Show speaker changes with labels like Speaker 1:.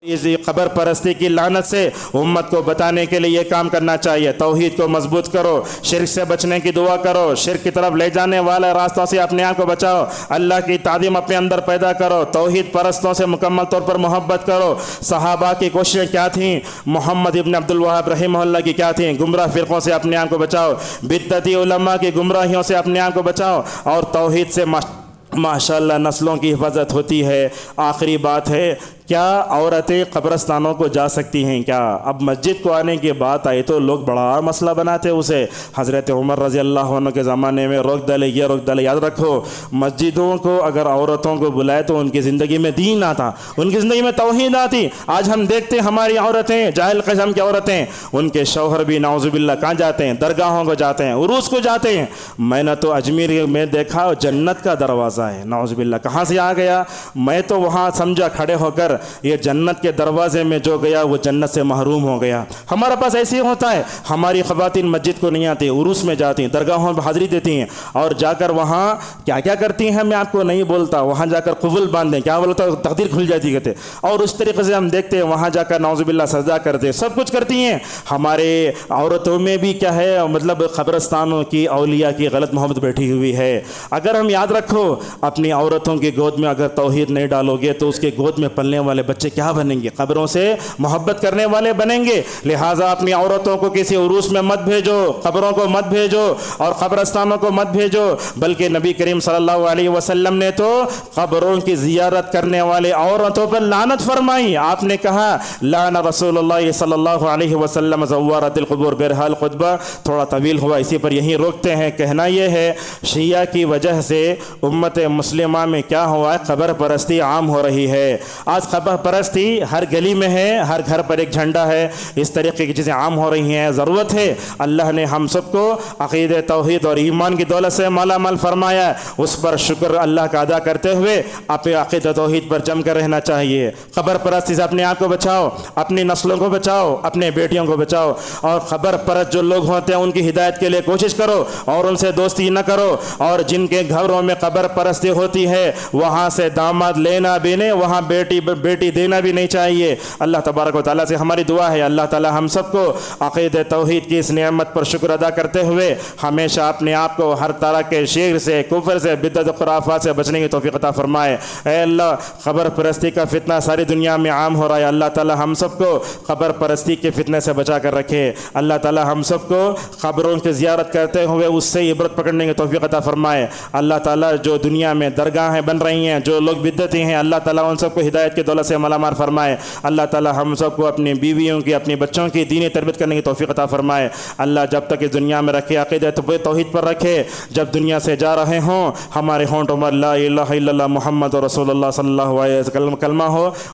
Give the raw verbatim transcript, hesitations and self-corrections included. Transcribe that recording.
Speaker 1: اس قبر پرستی کی لعنت سے امت کو بتانے کے لیے یہ کام کرنا چاہیے۔ توحید کو مضبوط کرو، شرک سے بچنے کی دعا کرو، شرک کی طرف لے جانے والے راستوں سے اپنے آپ کو بچاؤ، اللہ کی تعظیم اپنے اندر پیدا کرو، توحید پرستوں سے مکمل طور پر محبت کرو۔ صحابہ کی کوششیں کیا تھیں؟ محمد ابن عبد الوہاب رحمہ اللہ کی کیا تھیں؟ گمراہ فرقوں سے اپنے آپ کو بچاؤ، بدعتی علماء کی گمراہیوں سے اپنے آپ کو بچاؤ، اور توحید سے ماشاءاللہ نسلوں کی حفاظت ہوتی ہے۔ آخری بات ہے، کیا عورتیں قبرستانوں کو جا سکتی ہیں کیا؟ اب مسجد کو آنے کی بات آئی تو لوگ بڑا مسئلہ بناتے اسے۔ حضرت عمر رضی اللہ عنہ کے زمانے میں روک ڈالے، یہ روک ڈالے۔ یاد رکھو، مسجدوں کو اگر عورتوں کو بلائے تو ان کی زندگی میں دین آتا، ان کی زندگی میں توحید آتی۔ آج ہم دیکھتے ہیں ہماری عورتیں، جاہل قسم کی عورتیں، ان کے شوہر بھی نعوذ باللہ کہاں جاتے ہیں؟ درگاہوں کو جاتے ہیں، عروس کو جاتے ہیں۔ میں نے تو اجمیر میں دیکھا جنت کا دروازہ ہے، نعوذ باللہ کہاں سے آ گیا؟ میں تو وہاں سمجھا کھڑے ہو کر یہ جنت کے دروازے میں جو گیا وہ جنت سے محروم ہو گیا۔ ہمارے پاس ایسے ہی ہوتا ہے، ہماری خواتین مسجد کو نہیں آتی، عروس میں جاتی ہیں، درگاہوں میں حاضری دیتی ہیں، اور جا کر وہاں کیا کیا کرتی ہیں میں آپ کو نہیں بولتا۔ وہاں جا کر قبول باندھیں، کیا بولتا تقدیر کھل جاتی کہتے، اور اس طریقے سے ہم دیکھتے ہیں وہاں جا کر نعوذ باللہ سجدہ کرتے، سب کچھ کرتی ہیں۔ ہمارے عورتوں میں بھی کیا ہے، مطلب قبرستانوں کی اولیاء کی غلط محبت بیٹھی ہوئی ہے۔ اگر ہم یاد رکھو، اپنی عورتوں کی گود میں اگر توحید نہیں ڈالو گے تو اس کے گود میں پلنے والے بچے کیا بنیں گے؟ قبروں سے محبت کرنے والے بنیں گے۔ لہٰذا اپنی عورتوں کو کسی عروس میں مت بھیجو، قبروں کو مت بھیجو، اور قبرستانوں کو مت بھیجو، بلکہ نبی کریم صلی اللہ علیہ وسلم نے تو قبروں کی زیارت کرنے والے عورتوں پر لعنت فرمائی۔ آپ نے کہا لعن رسول اللہ صلی اللہ علیہ وسلم زوارت القبور۔ بہرحال خطبہ تھوڑا طویل ہوا، اسی پر یہیں روکتے ہیں۔ کہنا یہ ہے، شیعہ کی وجہ سے امت مسلمہ میں کیا ہوا ہے؟ قبر پرستی عام ہو رہی ہے۔ آج قبر پرستی ہر گلی میں ہے، ہر گھر پر ایک جھنڈا ہے، اس طریقے کی چیزیں عام ہو رہی ہیں۔ ضرورت ہے، اللہ نے ہم سب کو عقید توحید اور ایمان کی دولت سے مالا مال فرمایا، اس پر شکر اللہ کا ادا کرتے ہوئے اپنے عقید توحید پر جم کر رہنا چاہیے۔ قبر پرستی سے اپنے آپ کو بچاؤ، اپنی نسلوں کو بچاؤ، اپنے بیٹیوں کو بچاؤ، اور قبر پرست جو لوگ ہوتے ہیں ان کی ہدایت کے لیے کوشش کرو، اور ان سے دوستی نہ کرو، اور جن کے گھروں میں قبر پرستی ہوتی ہے وہاں سے داماد لینا بھی نہیں، وہاں بیٹی بیٹی دینا بھی نہیں چاہیے۔ اللہ تبارک و تعالیٰ سے ہماری دعا ہے، اللہ تعالیٰ ہم سب کو عقید توحید کی اس نعمت پر شکر ادا کرتے ہوئے ہمیشہ اپنے آپ کو ہر طرح کے شرک سے، کفر سے، بدعت و خرافات سے بچنے کی توفیق عطا فرمائے۔ اے اللہ، قبر پرستی کا فتنہ ساری دنیا میں عام ہو رہا ہے، اللہ تعالیٰ ہم سب کو قبر پرستی کے فتنے سے بچا کر رکھے۔ اللہ تعالیٰ ہم سب کو قبروں کی زیارت کرتے ہوئے اس سے عبرت پکڑنے کی توفیق عطا فرمائے۔ اللہ تعالیٰ جو دنیا میں درگاہیں بن رہی ہیں، جو لوگ بدعتی ہیں، اللہ تعالیٰ ان سب کو ہدایت کی دولت سے مالا مال فرمائے۔ اللہ تعالیٰ ہم سب کو اپنی بیویوں کی، اپنے بچوں کی دینی تربیت کرنے کی توفیق عطا فرمائے۔ اللہ جب تک اس دنیا میں رکھے عقیدہ توحید پر رکھے، جب دنیا سے جا رہے ہوں ہمارے ہونٹوں پر لا الہ الا اللہ محمد رسول اللہ صلی اللہ علیہ وسلم کلمہ ہو،